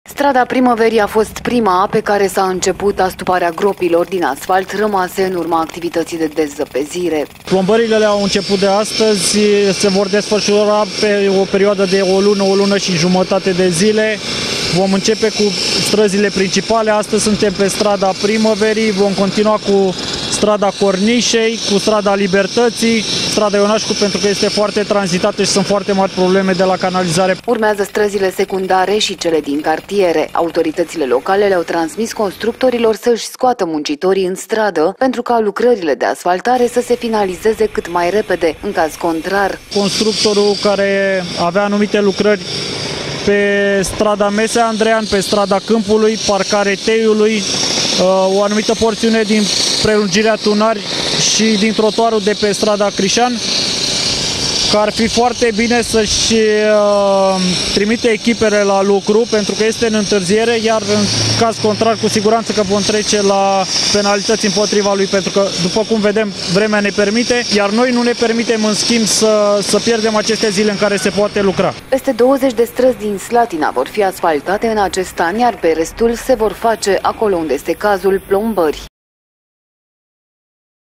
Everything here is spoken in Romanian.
Strada Primăverii a fost prima pe care s-a început astuparea gropilor din asfalt rămase în urma activității de dezăpezire. Plombările au început de astăzi, se vor desfășura pe o perioadă de o lună și jumătate de zile. Vom începe cu străzile principale. Astăzi suntem pe Strada Primăverii, vom continua cu Strada Cornișei, cu Strada Libertății, Strada Ionașcu, pentru că este foarte tranzitată și sunt foarte mari probleme de la canalizare. Urmează străzile secundare și cele din cartiere. Autoritățile locale le-au transmis constructorilor să-și scoată muncitorii în stradă pentru ca lucrările de asfaltare să se finalizeze cât mai repede. În caz contrar, constructorul care avea anumite lucrări pe strada Mesea Andrean, pe strada Câmpului, parcare Teiului, o anumită porțiune din prelungirea Tunari și din trotuarul de pe strada Crișan, că ar fi foarte bine să-și trimite echipele la lucru, pentru că este în întârziere, iar în caz contrar, cu siguranță că vom trece la penalități împotriva lui, pentru că, după cum vedem, vremea ne permite, iar noi nu ne permitem, în schimb, să pierdem aceste zile în care se poate lucra. Peste 20 de străzi din Slatina vor fi asfaltate în acest an, iar pe restul se vor face acolo unde este cazul plombări.